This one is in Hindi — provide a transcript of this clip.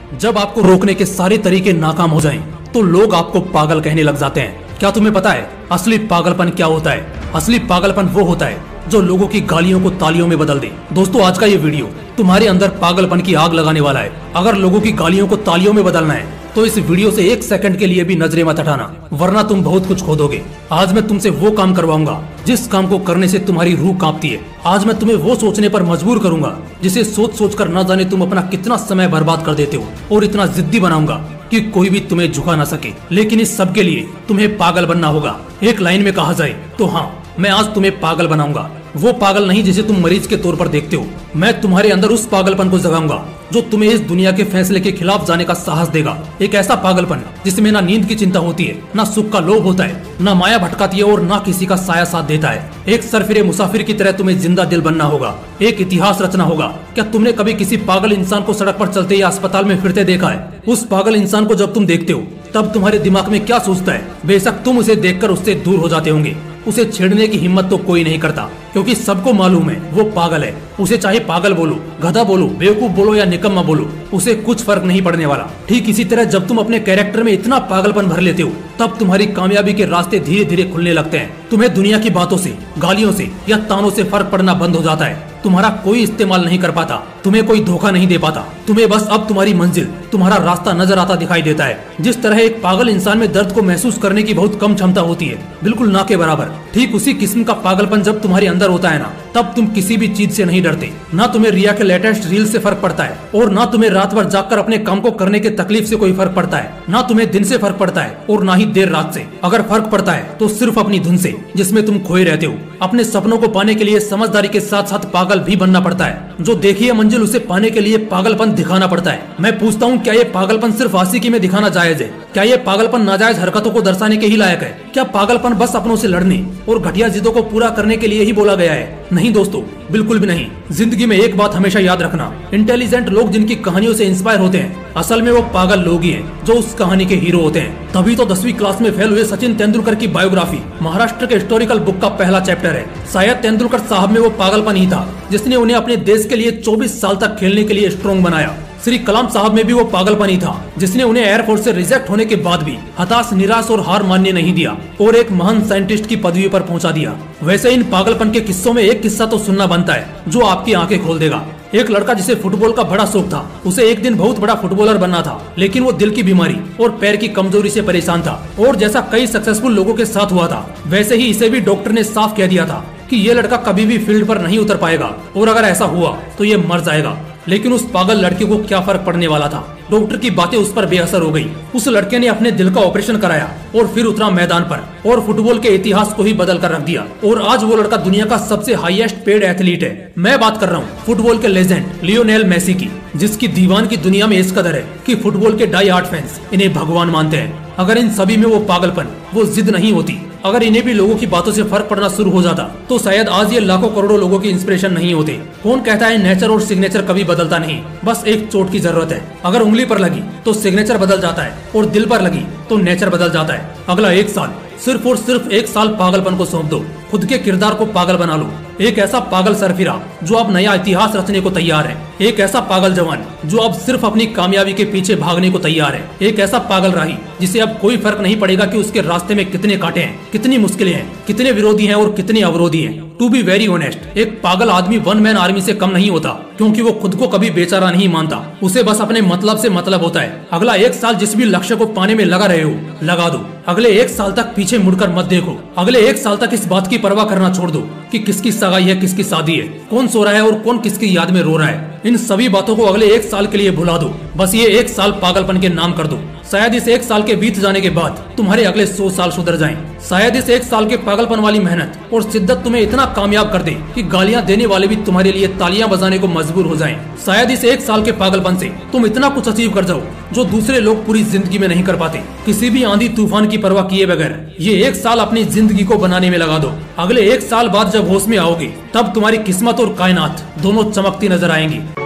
जब आपको रोकने के सारे तरीके नाकाम हो जाएं, तो लोग आपको पागल कहने लग जाते हैं। क्या तुम्हें पता है असली पागलपन क्या होता है? असली पागलपन वो होता है जो लोगों की गालियों को तालियों में बदल दे। दोस्तों, आज का ये वीडियो तुम्हारे अंदर पागलपन की आग लगाने वाला है। अगर लोगों की गालियों को तालियों में बदलना है तो इस वीडियो से एक सेकंड के लिए भी नजरें मत हटाना, वरना तुम बहुत कुछ खो दोगे। आज मैं तुमसे वो काम करवाऊंगा जिस काम को करने से तुम्हारी रूह कांपती है। आज मैं तुम्हें वो सोचने पर मजबूर करूंगा जिसे सोच सोच कर न जाने तुम अपना कितना समय बर्बाद कर देते हो, और इतना जिद्दी बनाऊंगा कि कोई भी तुम्हें झुका ना सके। लेकिन इस सब के लिए तुम्हें पागल बनना होगा। एक लाइन में कहा जाए तो हाँ, मैं आज तुम्हें पागल बनाऊंगा। वो पागल नहीं जिसे तुम मरीज के तौर पर देखते हो। मैं तुम्हारे अंदर उस पागलपन को जगाऊंगा जो तुम्हें इस दुनिया के फैसले के खिलाफ जाने का साहस देगा। एक ऐसा पागलपन जिसमें ना नींद की चिंता होती है, ना सुख का लोभ होता है, ना माया भटकाती है और ना किसी का साया साथ देता है। एक सरफिरे मुसाफिर की तरह तुम्हें जिंदा दिल बनना होगा, एक इतिहास रचना होगा। क्या तुमने कभी किसी पागल इंसान को सड़क पर चलते या अस्पताल में फिरते देखा है? उस पागल इंसान को जब तुम देखते हो तब तुम्हारे दिमाग में क्या सोचता है? बेशक तुम उसे देखकर उससे दूर हो जाते होंगे। उसे छेड़ने की हिम्मत तो कोई नहीं करता, क्योंकि सबको मालूम है वो पागल है। उसे चाहे पागल बोलो, गधा बोलो, बेवकूफ बोलो या निकम्मा बोलो, उसे कुछ फर्क नहीं पड़ने वाला। ठीक इसी तरह जब तुम अपने कैरेक्टर में इतना पागलपन भर लेते हो तब तुम्हारी कामयाबी के रास्ते धीरे धीरे खुलने लगते हैं। तुम्हें दुनिया की बातों से, गालियों से या तानों से फर्क पड़ना बंद हो जाता है। तुम्हारा कोई इस्तेमाल नहीं कर पाता, तुम्हें कोई धोखा नहीं दे पाता। तुम्हें बस अब तुम्हारी मंजिल, तुम्हारा रास्ता नजर आता दिखाई देता है। जिस तरह एक पागल इंसान में दर्द को महसूस करने की बहुत कम क्षमता होती है, बिल्कुल ना के बराबर, ठीक उसी किस्म का पागलपन जब तुम्हारे अंदर होता है ना, तब तुम किसी भी चीज से नहीं डरते। ना तुम्हें रिया के लेटेस्ट रील से फर्क पड़ता है, और ना तुम्हें रात भर जागकर अपने काम को करने के तकलीफ से कोई फर्क पड़ता है। ना तुम्हें दिन से फर्क पड़ता है और ना ही देर रात से। अगर फर्क पड़ता है तो सिर्फ अपनी धुन से, जिसमें तुम खोए रहते हो। अपने सपनों को पाने के लिए समझदारी के साथ साथ पागल भी बनना पड़ता है। जो देखी है मंजिल, उसे पाने के लिए पागलपन दिखाना पड़ता है। मैं पूछता हूँ, क्या ये पागलपन सिर्फ आशिकी में दिखाना जायज है? क्या ये पागलपन नाजायज हरकतों को दर्शाने के ही लायक है? क्या पागलपन बस अपनों से लड़ने और घटिया जिदों को पूरा करने के लिए ही बोला गया है? नहीं दोस्तों, बिल्कुल भी नहीं। जिंदगी में एक बात हमेशा याद रखना, इंटेलिजेंट लोग जिनकी कहानियों से इंस्पायर होते हैं, असल में वो पागल लोग ही हैं जो उस कहानी के हीरो होते हैं। तभी तो 10वीं क्लास में फेल हुए सचिन तेंदुलकर की बायोग्राफी महाराष्ट्र के हिस्टोरिकल बुक का पहला चैप्टर है। शायद तेंदुलकर साहब में वो पागलपन ही था जिसने उन्हें अपने देश के लिए 24 साल तक खेलने के लिए स्ट्रॉन्ग बनाया। श्री कलाम साहब में भी वो पागलपन ही था जिसने उन्हें एयरफोर्स से रिजेक्ट होने के बाद भी हताश, निराश और हार मानने नहीं दिया और एक महान साइंटिस्ट की पदवी पर पहुंचा दिया। वैसे इन पागलपन के किस्सों में एक किस्सा तो सुनना बनता है जो आपकी आंखें खोल देगा। एक लड़का जिसे फुटबॉल का बड़ा शौक था, उसे एक दिन बहुत बड़ा फुटबॉलर बनना था, लेकिन वो दिल की बीमारी और पैर की कमजोरी से परेशान था। और जैसा कई सक्सेसफुल लोगों के साथ हुआ था, वैसे ही इसे भी डॉक्टर ने साफ कह दिया था कि ये लड़का कभी भी फील्ड पर नहीं उतर पाएगा, और अगर ऐसा हुआ तो ये मर जाएगा। लेकिन उस पागल लड़के को क्या फर्क पड़ने वाला था? डॉक्टर की बातें उस पर बेअसर हो गई। उस लड़के ने अपने दिल का ऑपरेशन कराया और फिर उतरा मैदान पर और फुटबॉल के इतिहास को ही बदल कर रख दिया। और आज वो लड़का दुनिया का सबसे हाईएस्ट पेड एथलीट है। मैं बात कर रहा हूँ फुटबॉल के लेजेंड लियोनेल मेसी की, जिसकी दीवान की दुनिया में इस कदर है कि फुटबॉल के डाई हार्ड फैंस इन्हें भगवान मानते हैं। अगर इन सभी में वो पागलपन, वो जिद नहीं होती, अगर इन्हें भी लोगों की बातों से फर्क पड़ना शुरू हो जाता, तो शायद आज ये लाखों करोड़ों लोगों की इंस्पिरेशन नहीं होते। कौन कहता है नेचर और सिग्नेचर कभी बदलता नहीं? बस एक चोट की जरूरत है। अगर उंगली पर लगी तो सिग्नेचर बदल जाता है, और दिल पर लगी तो नेचर बदल जाता है। अगला एक साल, सिर्फ और सिर्फ एक साल पागलपन को सौंप दो। खुद के किरदार को पागल बना लो। एक ऐसा पागल सरफिरा जो अब नया इतिहास रचने को तैयार है। एक ऐसा पागल जवान जो अब सिर्फ अपनी कामयाबी के पीछे भागने को तैयार है। एक ऐसा पागल राही जिसे अब कोई फर्क नहीं पड़ेगा कि उसके रास्ते में कितने कांटे हैं, कितनी मुश्किलें हैं, कितने विरोधी हैं और कितने अवरोधी हैं। टू बी वेरी ऑनेस्ट, एक पागल आदमी वन मैन आर्मी से कम नहीं होता, क्योंकि वो खुद को कभी बेचारा नहीं मानता। उसे बस अपने मतलब से मतलब होता है। अगला एक साल जिस भी लक्ष्य को पाने में लगा रहे हो, लगा दो। अगले एक साल तक पीछे मुड़कर मत देखो। अगले एक साल तक इस बात की परवाह करना छोड़ दो कि किसकी सगाई है, किसकी शादी है, कौन सो रहा है और कौन किसकी याद में रो रहा है। इन सभी बातों को अगले एक साल के लिए भुला दो। बस ये एक साल पागलपन के नाम कर दो। शायद इस एक साल के बीत जाने के बाद तुम्हारे अगले 100 साल सुधर जाएं। शायद इस एक साल के पागलपन वाली मेहनत और शिद्दत तुम्हें इतना कामयाब कर दे कि गालियां देने वाले भी तुम्हारे लिए तालियां बजाने को मजबूर हो जाएं। शायद इस एक साल के पागलपन से तुम इतना कुछ अचीव कर जाओ जो दूसरे लोग पूरी जिंदगी में नहीं कर पाते। किसी भी आंधी तूफान की परवाह किए बगैर ये एक साल अपनी जिंदगी को बनाने में लगा दो। अगले एक साल बाद जब होश में आओगे, तब तुम्हारी किस्मत और कायनात दोनों चमकती नजर आएंगी।